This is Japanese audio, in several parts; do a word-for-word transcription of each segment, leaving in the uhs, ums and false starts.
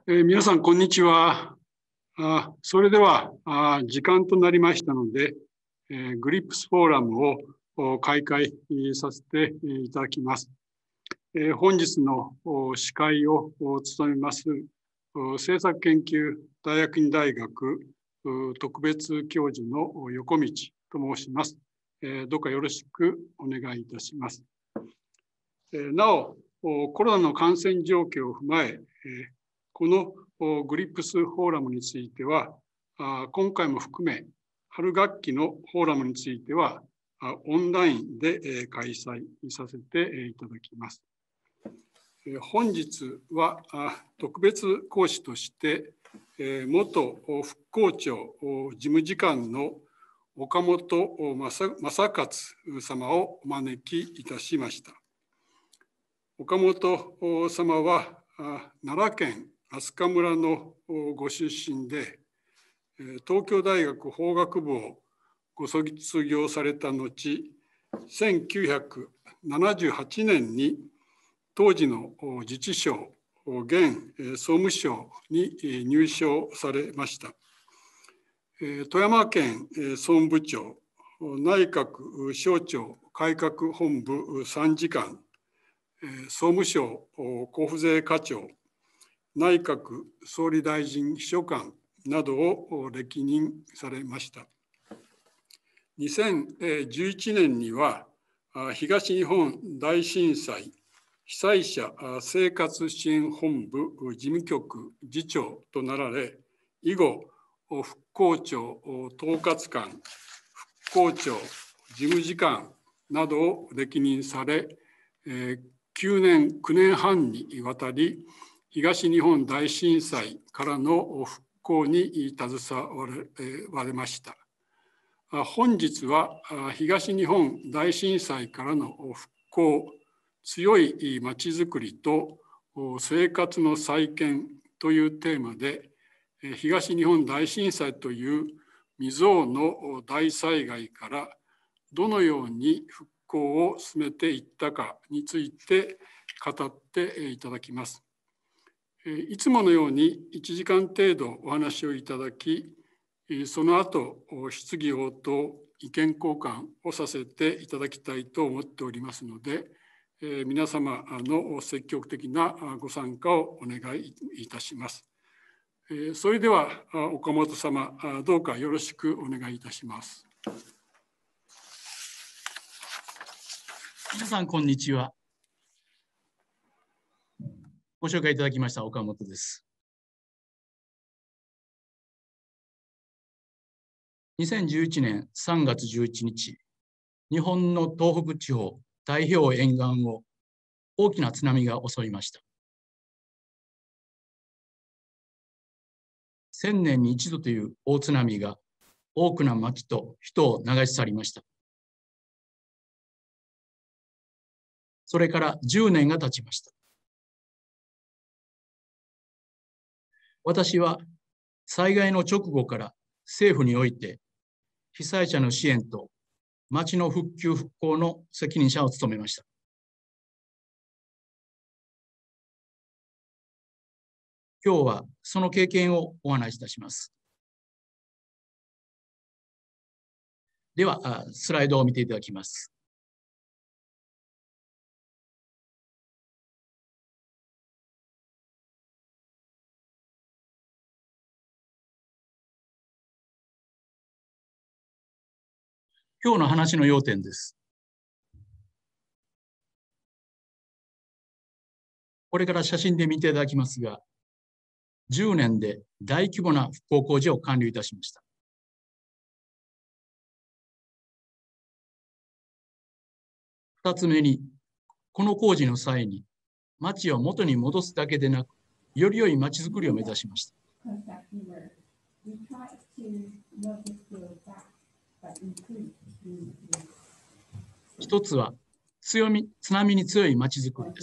えー、皆さん、こんにちは。あそれではあ、時間となりましたので、えー、グリップスフォーラムを開会させていただきます。えー、本日の司会を務めます、政策研究大学院大学特別教授の横道と申します。えー、どうかよろしくお願いいたします。えー、なお、コロナの感染状況を踏まえ、このグリップスフォーラムについては、今回も含め、春学期のフォーラムについては、オンラインで開催させていただきます。本日は特別講師として、元復興庁事務次官の岡本正勝様をお招きいたしました。岡本様は奈良県飛鳥村のご出身で、東京大学法学部をご卒業された後、せんきゅうひゃくななじゅうはちねんに当時の自治省、現総務省に入省されました。富山県総務部長、内閣省庁改革本部参事官、総務省交付税課長、内閣総理大臣秘書官などを歴任されました。にせんじゅういちねんには東日本大震災被災者生活支援本部事務局次長となられ、以後、復興庁統括官、復興庁事務次官などを歴任され、きゅうねん、きゅうねんはんにわたり、東日本大震災からの復興に携われました。本日は東日本大震災からの復興、強いまちづくりと生活の再建というテーマで、東日本大震災という未曾有の大災害からどのように復興を進めていったかについて語っていただきます。いつものようにいちじかん程度お話をいただき、その後、質疑応答、意見交換をさせていただきたいと思っておりますので、皆様の積極的なご参加をお願いいたします。それでは、岡本様、どうかよろしくお願いいたします。 皆さん、こんにちは。ご紹介いただきました岡本です。にせんじゅういちねんさんがつじゅういちにち、日本の東北地方、太平洋沿岸を大きな津波が襲いました。千年に一度という大津波が多くの町と人を流し去りました。それからじゅうねんが経ちました。私は災害の直後から政府において被災者の支援と町の復旧復興の責任者を務めました。今日はその経験をお話しいたします。では、スライドを見ていただきます。今日の話の要点です。これから写真で見ていただきますが、じゅうねんで大規模な復興工事を完了いたしました。二つ目に、この工事の際に、町を元に戻すだけでなく、より良い町づくりを目指しました。一つは強み、津波に強い町づくりです。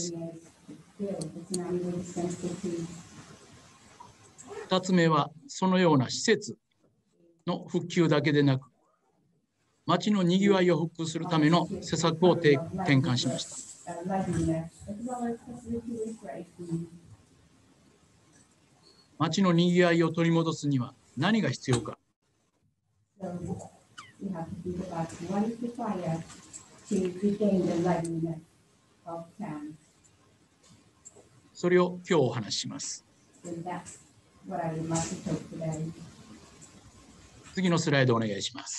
二つ目は、そのような施設の復旧だけでなく、町のにぎわいを復旧するための施策を転換しました。 町のにぎわいを取り戻すには何が必要か。それを今日お話しします。次のスライドお願いします。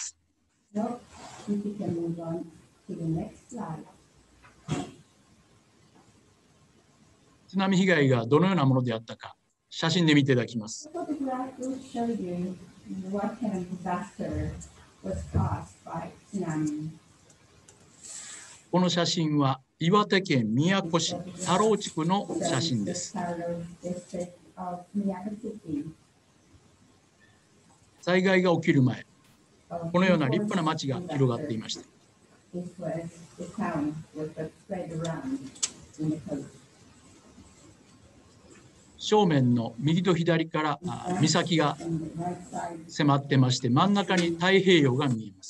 津波被害がどのようなものであったか、写真で見ていただきます。この写真は岩手県宮古市田老地区の写真です。災害が起きる前、このような立派な町が広がっていました。正面の右と左から岬が迫ってまして、真ん中に太平洋が見えます。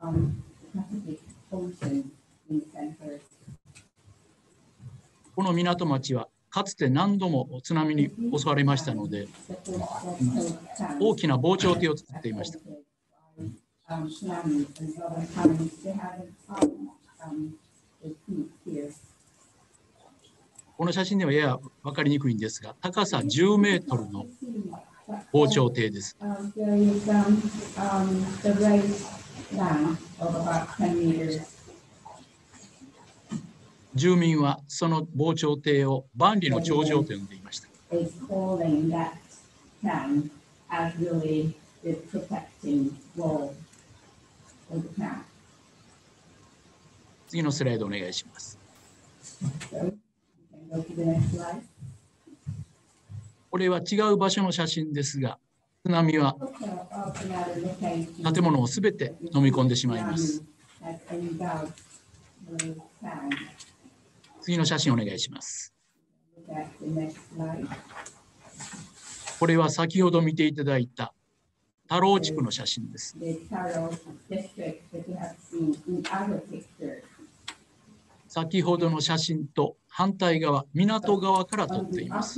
この港町はかつて何度も津波に襲われましたので、大きな防潮堤を作っていました。この写真ではやや分かりにくいんですが、高さじゅうメートルの防潮堤です。住民はその防潮堤を万里の長城と呼んでいました。次のスライドお願いします。これは違う場所の写真ですが、津波は建物をすべて飲み込んでしまいます。次の写真お願いします。これは先ほど見ていただいた田老地区の写真です。先ほどの写真と反対側、港側から撮っています。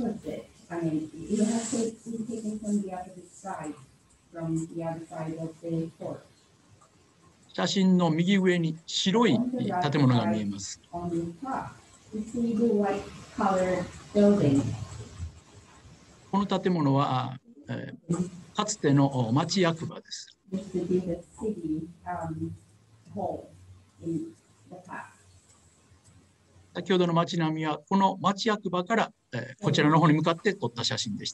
写真の右上に白い建物が見えます。この建物は、えー、かつての町役場です。先ほどの町並みはこの町役場から、えー、こちらの方に向かって撮った写真でした。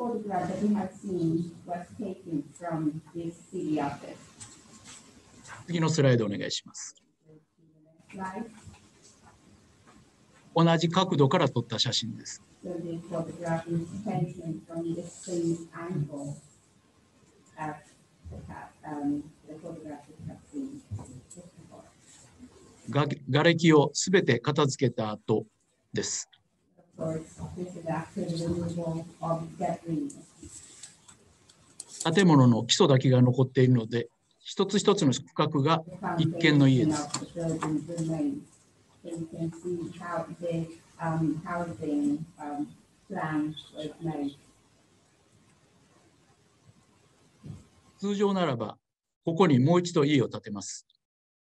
次のスライドお願いします。同じ角度から撮った写真です。が瓦礫をすべて片付けた後です。建物の基礎だけが残っているので、一つ一つの区画が一軒の家です。通常ならば、ここにもう一度家を建てます。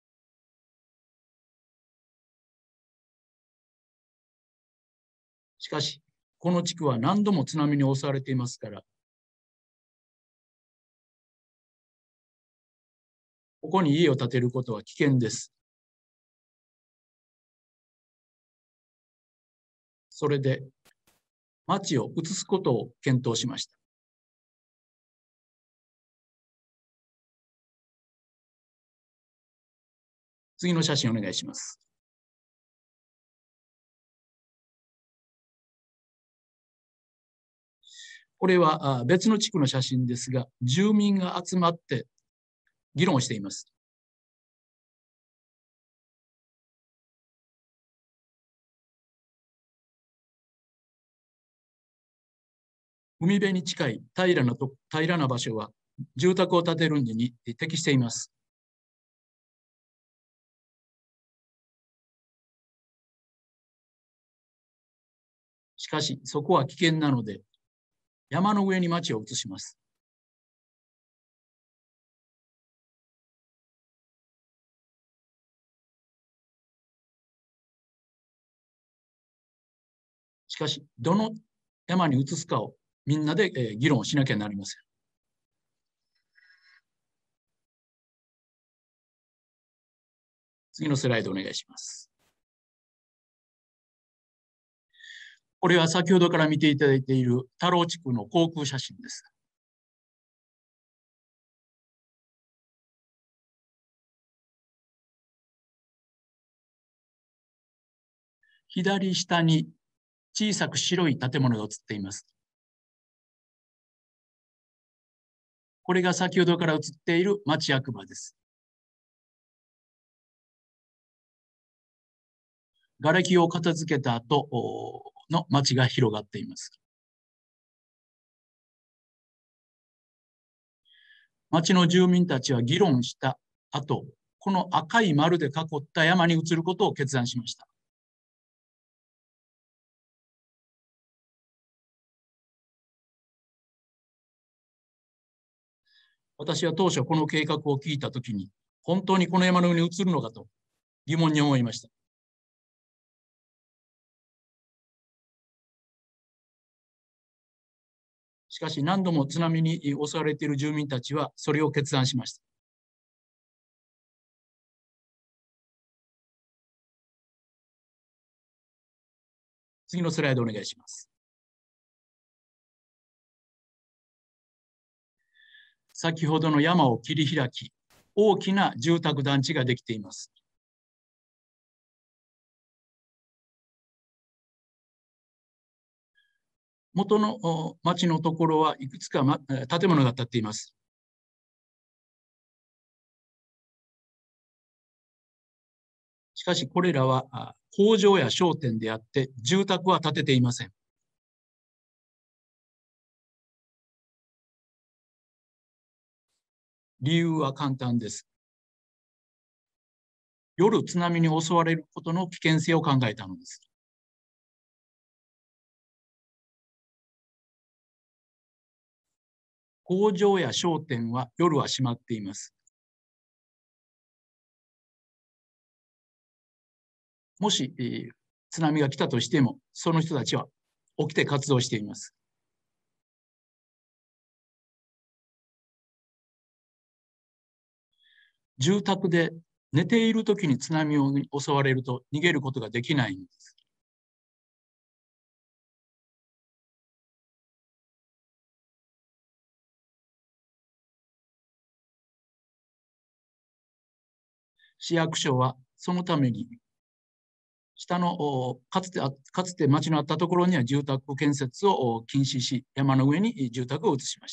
しかし、この地区は何度も津波に襲われていますから、ここに家を建てることは危険です。それで、町を移すことを検討しました。次の写真お願いします。これは別の地区の写真ですが、住民が集まって議論をしています。海辺に近い平らなと平らな場所は住宅を建てるのに適しています。しかし、そこは危険なので、 山の上に町を移します。しかし、どの山に移すかをみんなで議論しなきゃなりません。次のスライドお願いします。これは先ほどから見ていただいている田老地区の航空写真です。左下に小さく白い建物が映っています。これが先ほどから映っている町役場です。瓦礫を片付けた後の町が広がっています。町の住民たちは議論した後、この赤い丸で囲った山に移ることを決断しました。私は当初この計画を聞いたときに、本当にこの山の上に移るのかと疑問に思いました。しかし何度も津波に襲われている住民たちはそれを決断しました。次のスライドお願いします。先ほどの山を切り開き、大きな住宅団地ができています。元の町のところはいくつか、ま、建物が建っています。しかしこれらは工場や商店であって住宅は建てていません。理由は簡単です。夜津波に襲われることの危険性を考えたのです。工場や商店は夜は閉まっています。もし、えー、津波が来たとしても、その人たちは起きて活動しています。住宅で寝ているときに津波を襲われると逃げることができないんです。市役所はそのために下のかつてかつて町のあったところには住宅建設を禁止し、山の上に住宅を移しました。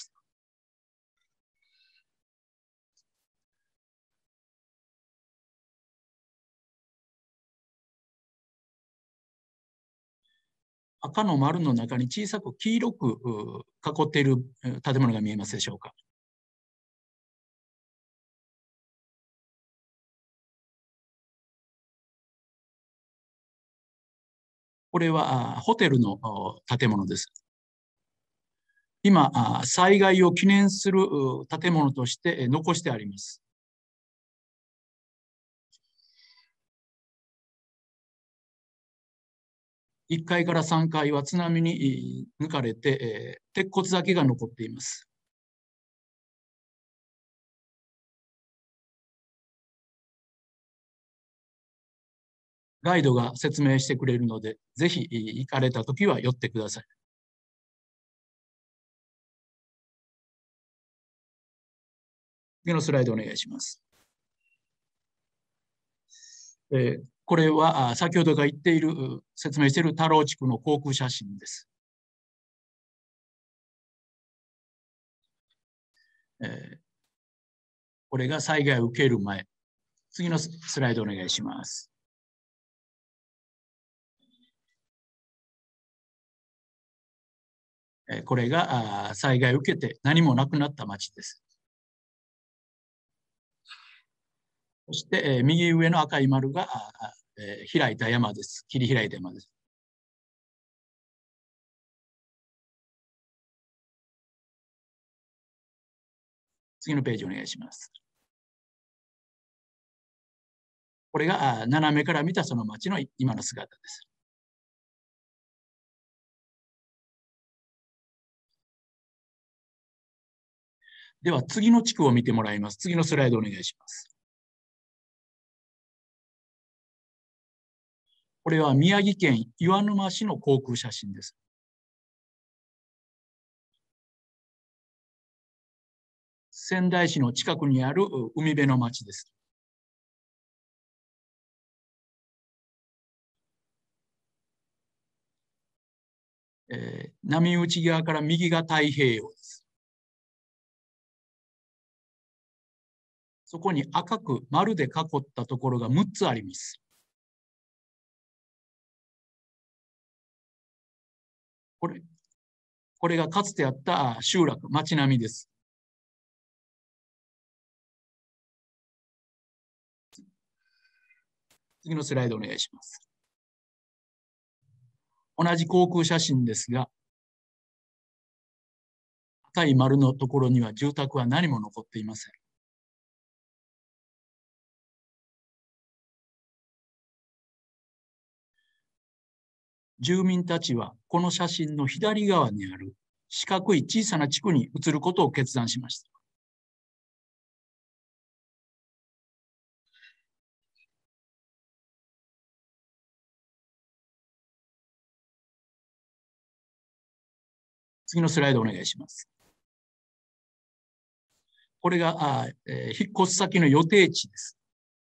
赤の丸の中に小さく黄色く囲っている建物が見えますでしょうか。これはホテルの建物です。今、災害を記念する建物として残してあります。いっかいからさんがいは津波に抜かれて、鉄骨だけが残っています。ガイドが説明してくれるので、ぜひ行かれたときは寄ってください。次のスライドお願いします。えー、これは先ほどが言っている、説明している田老地区の航空写真です。えー、これが災害を受ける前。次のスライドお願いします。これが災害を受けて何もなくなった町です。そして右上の赤い丸が開いた山です。切り開いた山です。 次のページお願いします。これがあ斜めから見たその町の今の姿です。では次の地区を見てもらいます。次のスライドお願いします。これは宮城県岩沼市の航空写真です。仙台市の近くにある海辺の町です。えー、波打ち側から右が太平洋です。そこに赤く丸で囲ったところがむっつあります。これ、これがかつてあった集落、町並みです。次のスライドお願いします。同じ航空写真ですが、赤い丸のところには住宅は何も残っていません。住民たちはこの写真の左側にある四角い小さな地区に移ることを決断しました。次のスライドお願いします。これがあ、えー、引っ越す先の予定地です。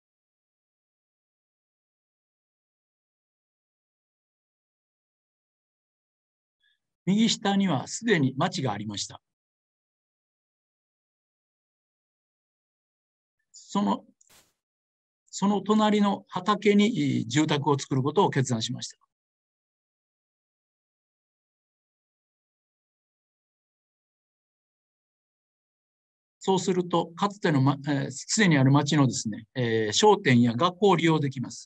右下にはすでに町がありました。その、その隣の畑に住宅を作ることを決断しました。そうすると、かつての、ま、えー、すでにある町のですね、えー、商店や学校を利用できます。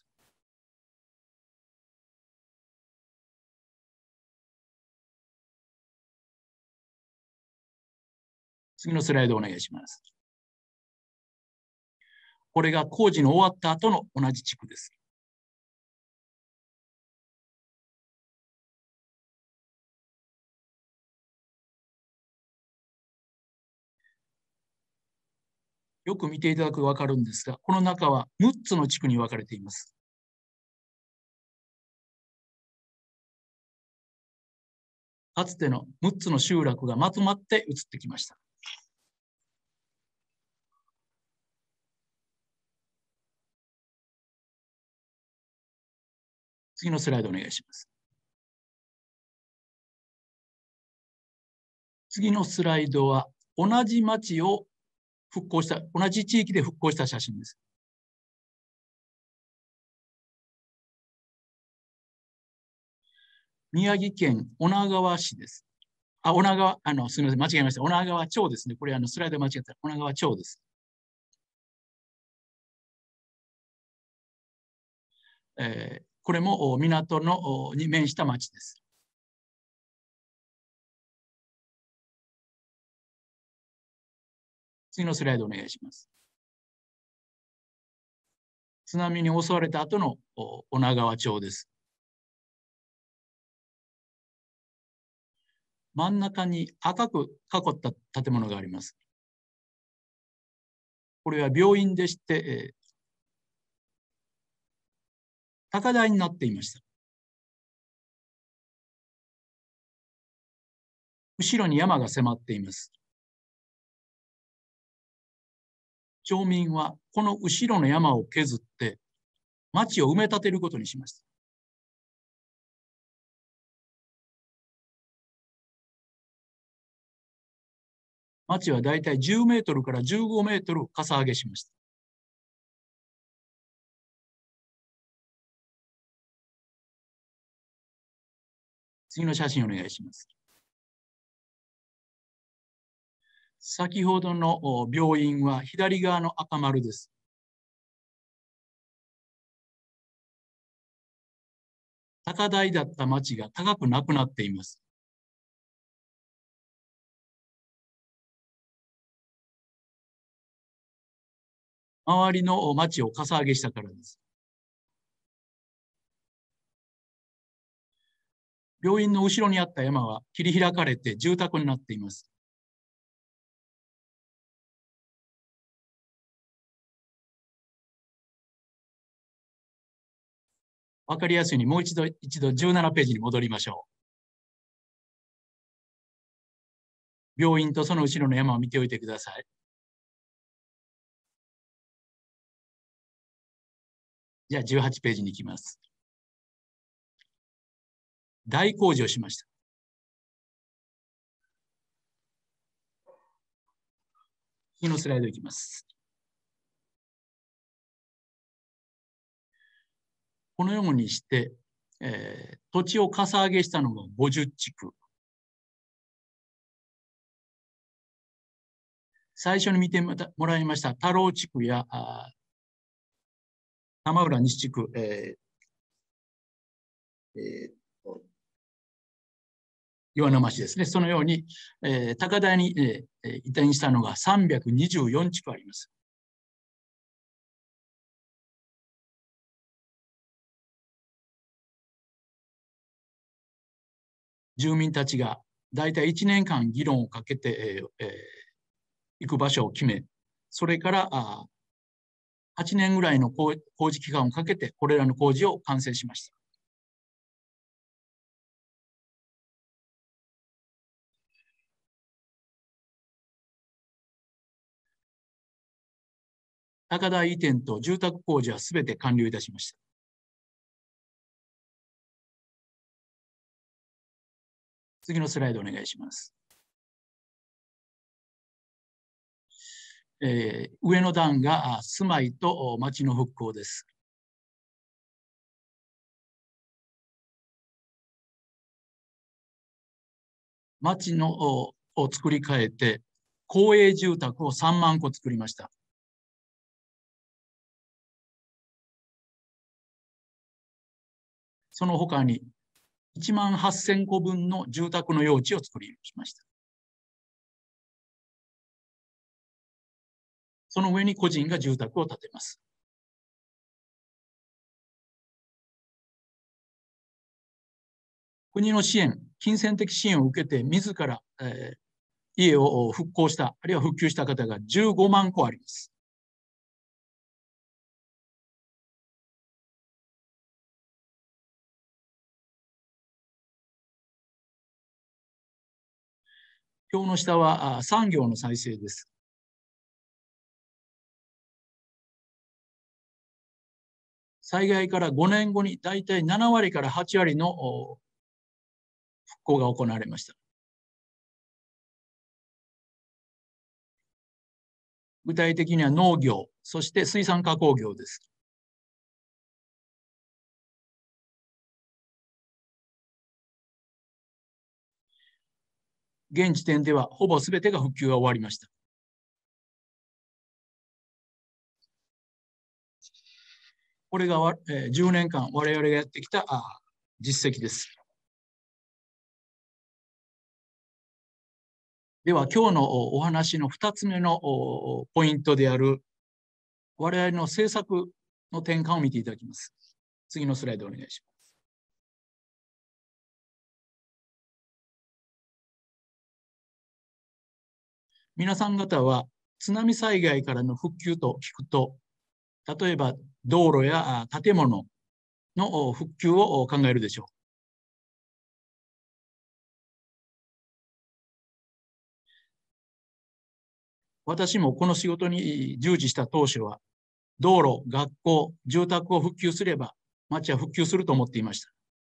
次のスライドお願いします。これが工事の終わった後の同じ地区です。よく見ていただくと分かるんですが、この中はむっつの地区に分かれています。かつてのむっつの集落がまとまって移ってきました。次のスライドお願いします。次のスライドは同じ町を復興した、同じ地域で復興した写真です。宮城県女川市です。あ、女川、あの、すみません、間違えました。女川町ですね。これ、あの、スライド間違えた。女川町です。えー、これも港のに面した町です。次のスライドお願いします。津波に襲われた後の女川町です。真ん中に赤く囲った建物があります。これは病院でして、えー、高台になっていました。後ろに山が迫っています。町民はこの後ろの山を削って町を埋め立てることにしました。町はだいたいじゅうメートルからじゅうごメートルかさ上げしました。次の写真お願いします。先ほどの病院は左側の赤丸です。高台だった町が高くなくなっています。 周りの町をかさ上げしたからです。病院の後ろにあった山は切り開かれて住宅になっています。わかりやすいようにもう一度、一度じゅうななページに戻りましょう。病院とその後ろの山を見ておいてください。じゃあじゅうはちページに行きます。大工事をしました。次のスライドいきます。このようにして、えー、土地をかさ上げしたのがごじゅっ地区。最初に見てもらいました太郎地区や玉浦西地区、えーえー、岩沼市ですね。そのように、えー、高台に、えー、移転したのがさんびゃくにじゅうよん地区あります。住民たちがだいたいいちねんかん議論をかけて、えーえー、行く場所を決め、それからあはちねんぐらいの工事期間をかけてこれらの工事を完成しました。高台移転と住宅工事はすべて完了いたしました。次のスライドお願いします。えー、上の段が住まいと町の復興です。町のを作り変えて公営住宅をさんまんこ作りました。その他にいちまんはっせんこぶんの住宅の用地を作りました。その上に個人が住宅を建てます。国の支援、金銭的支援を受けて自ら、えー、家を復興した、あるいは復旧した方がじゅうごまんこあります。表の下は産業の再生です。災害からごねんごにだいたいななわりからはちわりの復興が行われました。具体的には農業、そして水産加工業です。現時点ではほぼ全てが復旧が終わりました。これがじゅうねんかん我々がやってきた実績です。では今日のお話のふたつめのポイントである我々の政策の転換を見ていただきます。次のスライドお願いします。皆さん方は津波災害からの復旧と聞くと、例えば道路や建物の復旧を考えるでしょう。私もこの仕事に従事した当初は、道路、学校、住宅を復旧すれば町は復旧すると思っていました。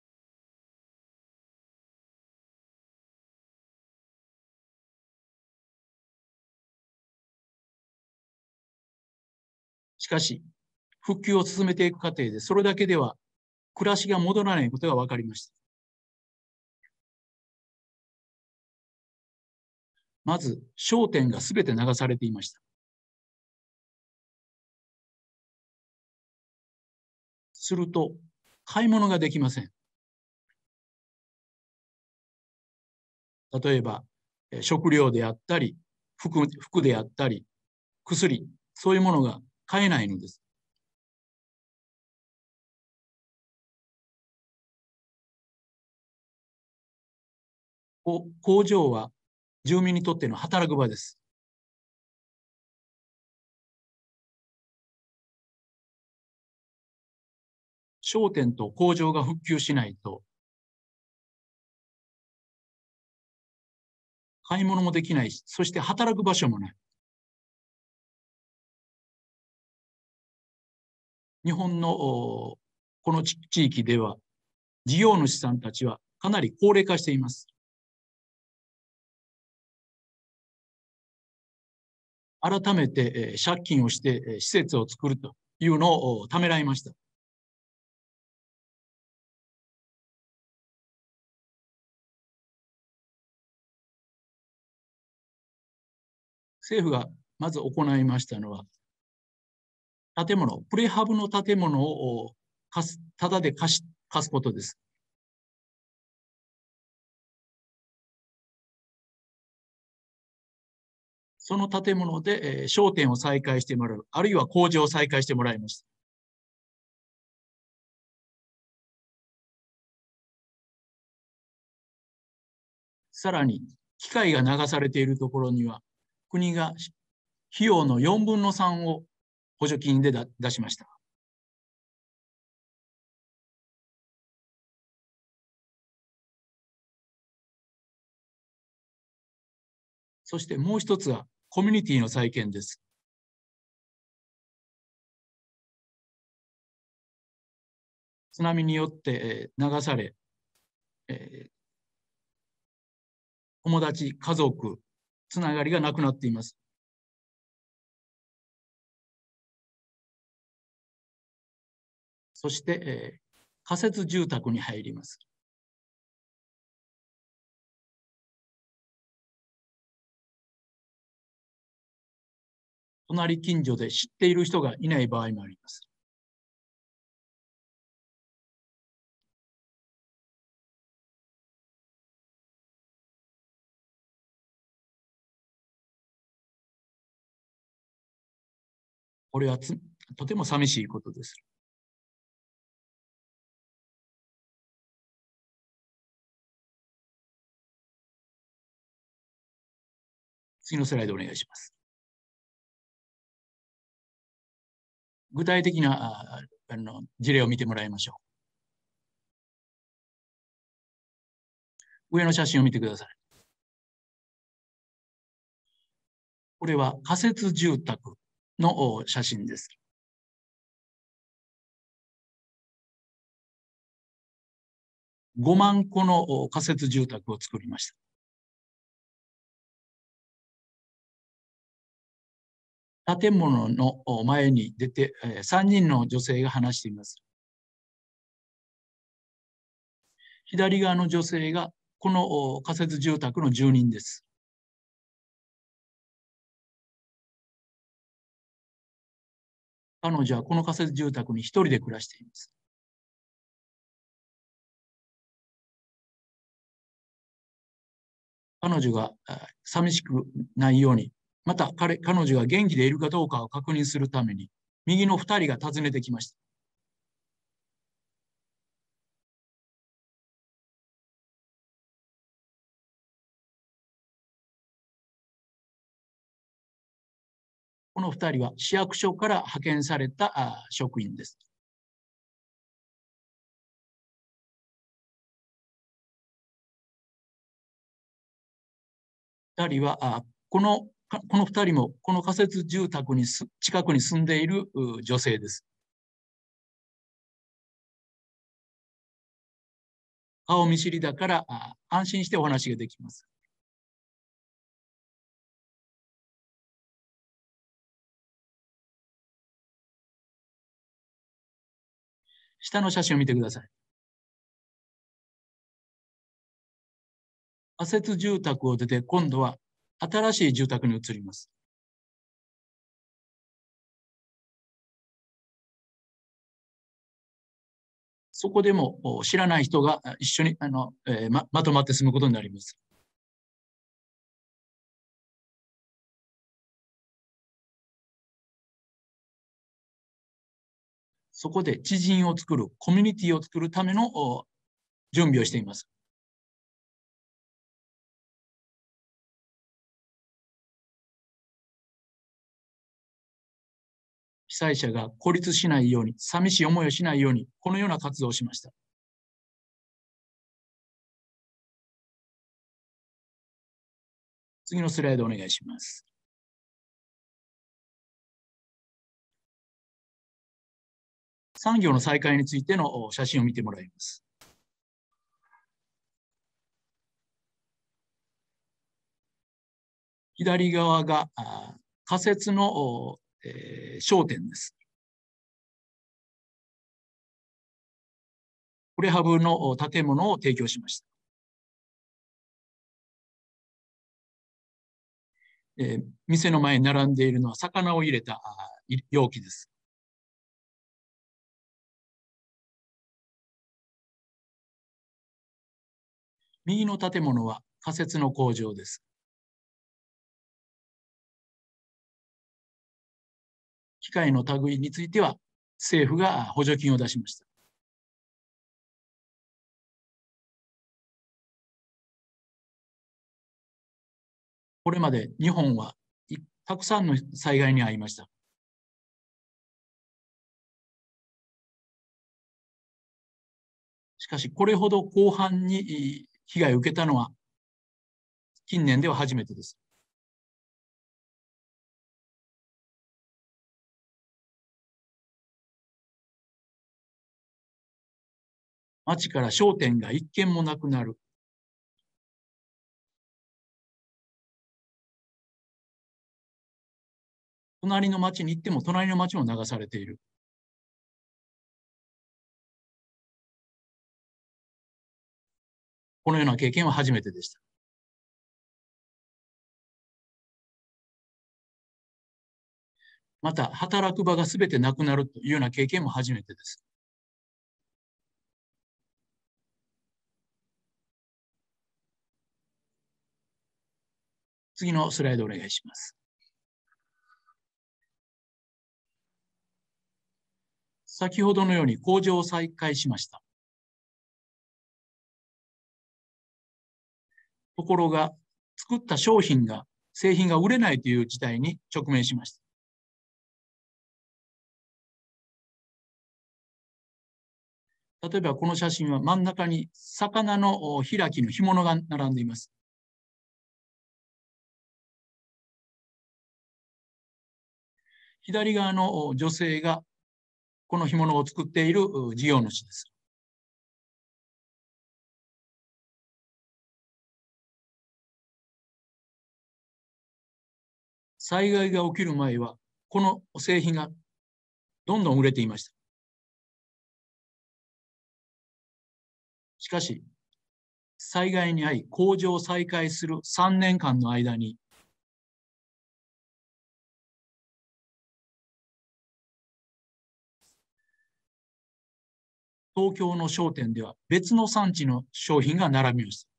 しかし、復旧を進めていく過程で、それだけでは暮らしが戻らないことが分かりました。まず、商店がすべて流されていました。すると、買い物ができません。例えば、食料であったり、服、服であったり、薬、そういうものが買えないのです。工場は住民にとっての働く場です。商店と工場が復旧しないと、買い物もできないし、そして働く場所もない。日本のこの地域では、事業主さんたちはかなり高齢化しています。改めて借金をして施設を作るというのをためらいました。政府がまず行いましたのは、建物、プレハブの建物を貸す、ただで貸し、貸すことです。その建物で商店を再開してもらう、あるいは工場を再開してもらいました。さらに、機械が流されているところには、国が費用のよんぶんのさんを補助金で出しました。そしてもう一つはコミュニティの再建です。津波によって流され、えー、友達、家族、つながりがなくなっています。そして、えー、仮設住宅に入ります。隣近所で知っている人がいない場合もあります。これはつとても寂しいことです。次のスライドお願いします。具体的なあの事例を見てもらいましょう。上の写真を見てください。これは仮設住宅の写真です。ごまんこの仮設住宅を作りました。建物の前に出てさんにんの女性が話しています。左側の女性がこの仮設住宅の住人です。彼女はこの仮設住宅に一人で暮らしています。彼女が寂しくないように、また彼彼女が元気でいるかどうかを確認するために、右のふたりが訪ねてきました。このふたりは市役所から派遣された職員です。ふたりはこのこのふたりもこの仮設住宅に近くに住んでいる女性です。顔見知りだから安心してお話ができます。下の写真を見てください。仮設住宅を出て今度は新しい住宅に移ります。そこでも知らない人が一緒にあの、えー、ま, まとまって住むことになります。 そこで知人を作る、コミュニティを作るための準備をしています。被災者が孤立しないように、寂しい思いをしないように、このような活動をしました。次のスライドお願いします。産業の再開についての写真を見てもらいます。左側が仮設の、えー、商店です。プレハブの建物を提供しました。えー、店の前に並んでいるのは魚を入れた容器です。右の建物は仮設の工場です。機械の類については政府が補助金を出しました。これまで日本はたくさんの災害に遭いました。しかしこれほど広範に被害を受けたのは近年では初めてです。町から商店が一軒もなくなる。隣の町に行っても隣の町も流されている。このような経験は初めてでした。また、働く場がすべてなくなるというような経験も初めてです。次のスライドお願いします。先ほどのように工場を再開しました。ところが、作った商品が、製品が売れないという事態に直面しました。例えばこの写真は真ん中に魚の開きの干物が並んでいます。左側の女性がこの干物を作っている事業主です。災害が起きる前はこの製品がどんどん売れていました。しかし災害に遭い工場を再開するさんねんかんの間に東京の商店では別の産地の商品が並びました。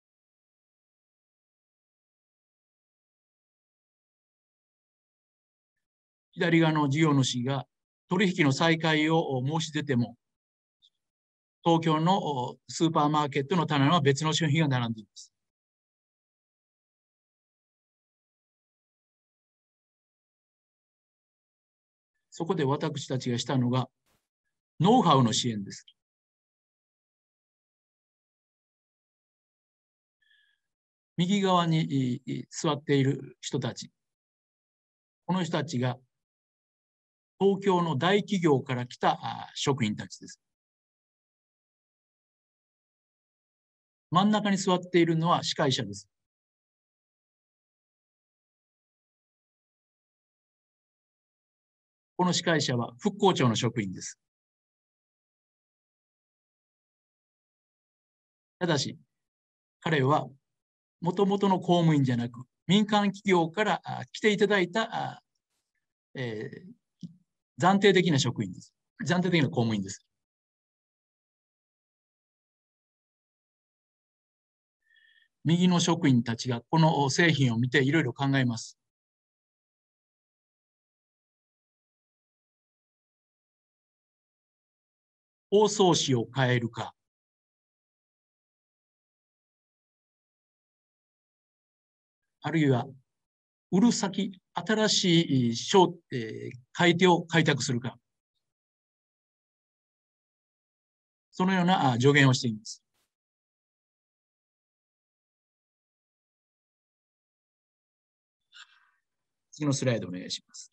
左側の事業主が取引の再開を申し出ても、東京のスーパーマーケットの棚には別の商品が並んでいます。そこで私たちがしたのが、ノウハウの支援です。右側に座っている人たち、この人たちが東京の大企業から来た職員たちです。真ん中に座っているのは司会者です。この司会者は復興庁の職員です。ただし、彼はもともとの公務員じゃなく、民間企業から来ていただいた、えー、暫定的な職員です。暫定的な公務員です。右の職員たちがこの製品を見ていろいろ考えます。 包装紙を変えるか、あるいは売る先、新しい商、えー、買い手を開拓するか、そのような助言をしています。次のスライドお願いします。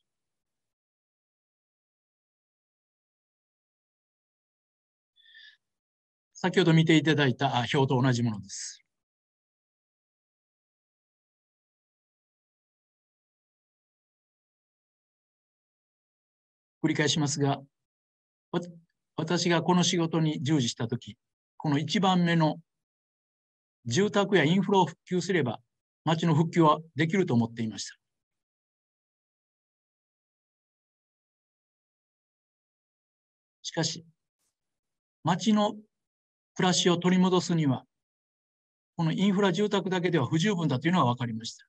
先ほど見ていただいた表と同じものです。繰り返しますが、私がこの仕事に従事したとき、このいちばんめの住宅やインフラを復旧すれば、町の復旧はできると思っていました。しかし、町の暮らしを取り戻すには、このインフラ住宅だけでは不十分だというのが分かりました。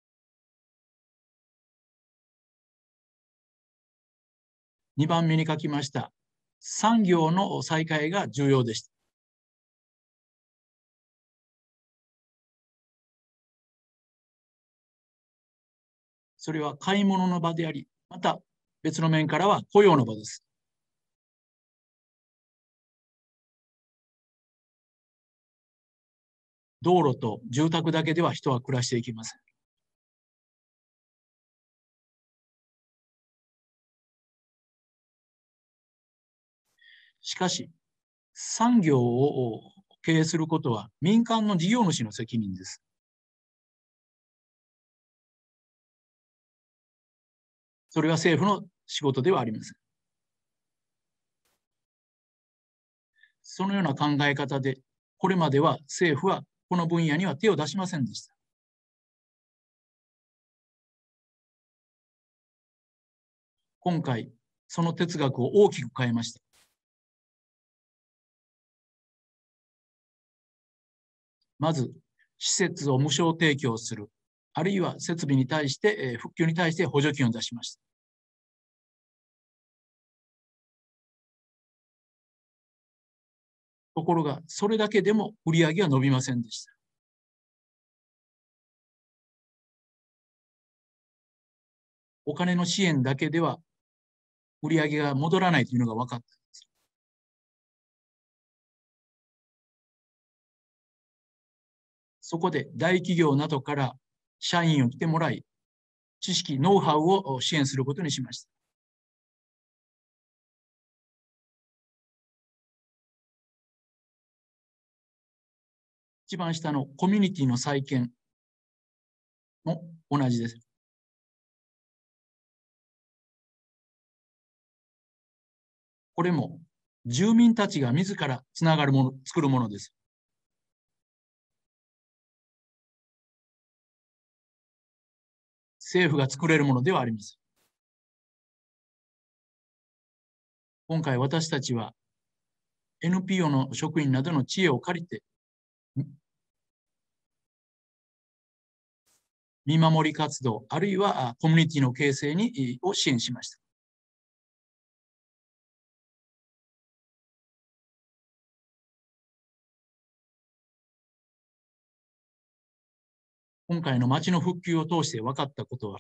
にばんめに書きました産業の再開が重要でした。それは買い物の場であり、また別の面からは雇用の場です。道路と住宅だけでは人は暮らしていきません。しかし、産業を経営することは民間の事業主の責任です。それは政府の仕事ではありません。そのような考え方で、これまでは政府はこの分野には手を出しませんでした。今回、その哲学を大きく変えました。まず、施設を無償提供する、あるいは設備に対して、復旧に対して補助金を出しました。ところが、それだけでも売り上げは伸びませんでした。お金の支援だけでは売り上げが戻らないというのが分かったんです。そこで大企業などから社員を来てもらい、知識、ノウハウを支援することにしました。一番下のコミュニティの再建も同じです。これも住民たちが自らつながるもの、作るものです。政府が作れるものではありません。今回私たちは エヌピーオー の職員などの知恵を借りて、見守り活動、あるいはコミュニティの形成にを支援しました。今回の町の復旧を通して分かったことは、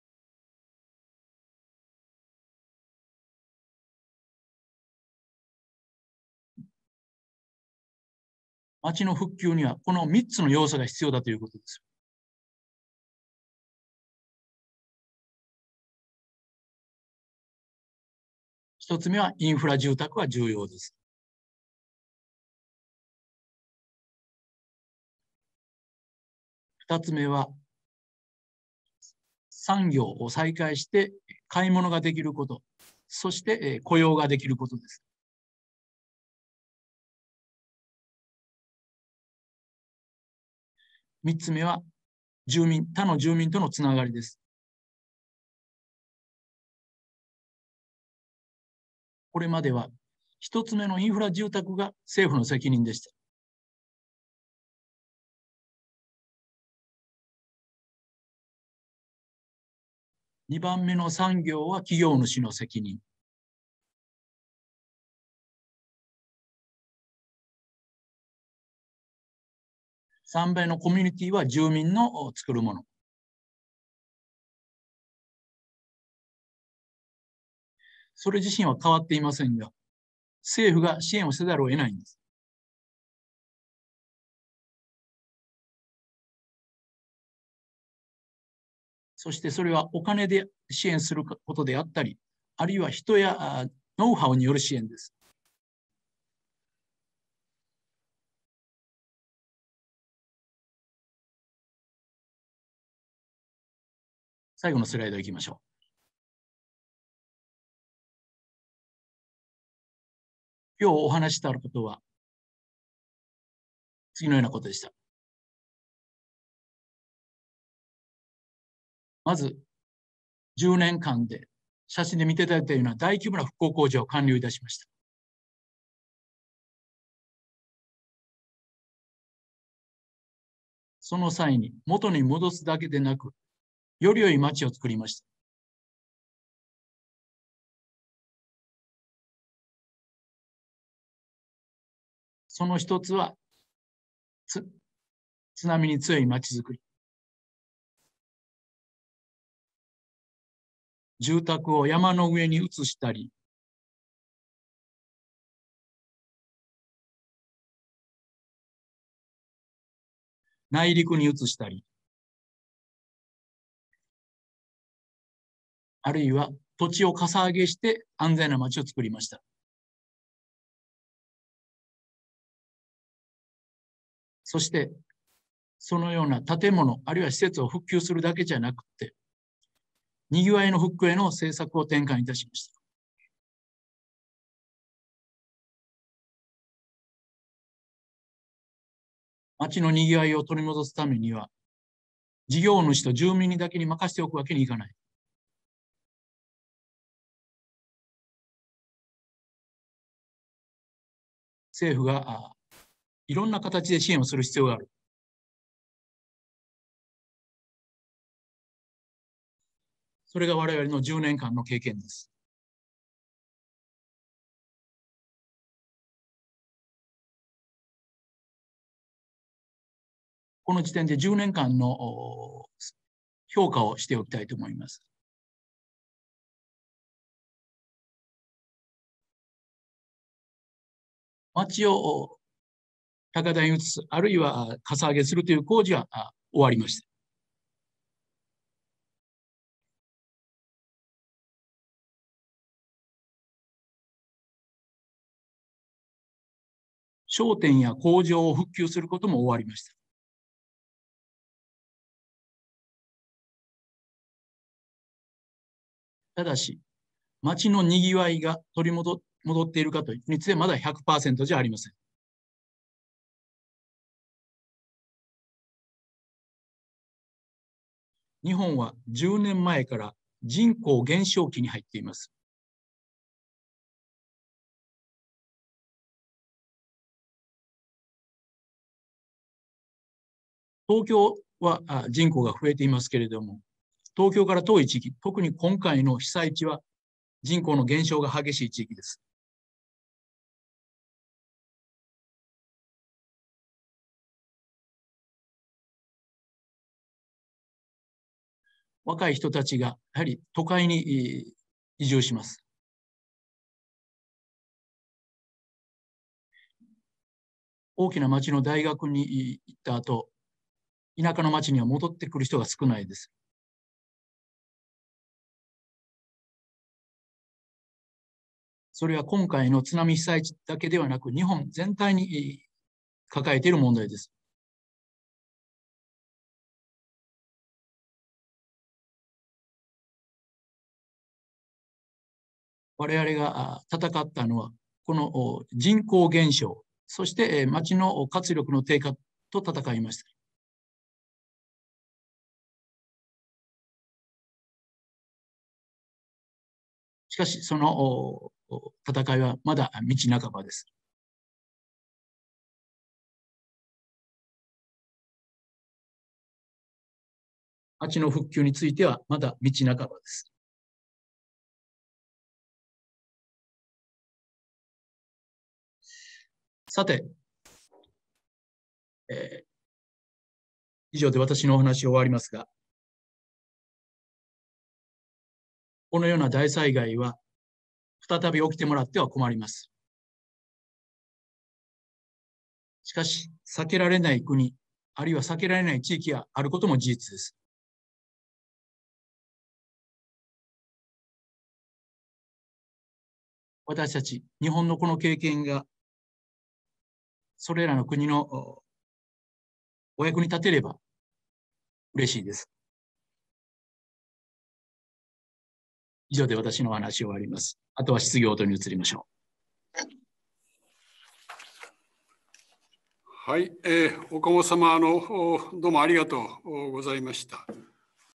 町の復旧にはこのみっつの要素が必要だということです。一つ目はインフラ住宅は重要です。二つ目は産業を再開して買い物ができること、そして雇用ができることです。三つ目は住民、他の住民とのつながりです。これまでは一つ目のインフラ住宅が政府の責任でした。二番目の産業は企業主の責任。 さんばいのコミュニティは住民の作るもの。それ自身は変わっていませんが、政府が支援をせざるを得ないんです。そしてそれはお金で支援することであったり、あるいは人やノウハウによる支援です。最後のスライド行きましょう。今日お話ししたことは次のようなことでした。まず、じゅうねんかんで写真で見ていただいたような大規模な復興工事を完了いたしました。その際に元に戻すだけでなく、より良い街を作りました。その一つはつ津波に強い街づくり。住宅を山の上に移したり、内陸に移したり、あるいは土地をかさ上げして安全な街を作りました。そして、そのような建物、あるいは施設を復旧するだけじゃなくて、にぎわいの復興への政策を転換いたしました。町のにぎわいを取り戻すためには、事業主と住民にだけに任せておくわけにいかない。政府がいろんな形で支援をする必要がある。それが我々のじゅうねんかんの経験です。この時点でじゅうねんかんの評価をしておきたいと思います。町を高台に移す、あるいはかさ上げするという工事は終わりました。商店や工場を復旧することも終わりました。ただし、町のにぎわいが取り戻戻っているかというについてまだ ひゃくパーセント じゃありません。日本はじゅうねんまえから人口減少期に入っています。東京は人口が増えていますけれども、東京から遠い地域、特に今回の被災地は人口の減少が激しい地域です。若い人たちがやはり都会に移住します。大きな町の大学に行った後、田舎の町には戻ってくる人が少ないです。それは今回の津波被災地だけではなく、日本全体に抱えている問題です。我々が戦ったのは、この人口減少、そして町の活力の低下と戦いました。しかし、その戦いはまだ道半ばです。町の復旧についてはまだ道半ばです。さて、えー、 以上で私のお話を終わりますが、このような大災害は再び起きてもらっては困ります。しかし、避けられない国、あるいは避けられない地域があることも事実です。私たち、日本のこの経験が、それらの国のお役に立てれば嬉しいです。以上で私のお話を終わります。あとは質疑応答に移りましょう。 はい、えー、岡本様、あのどうもありがとうございました。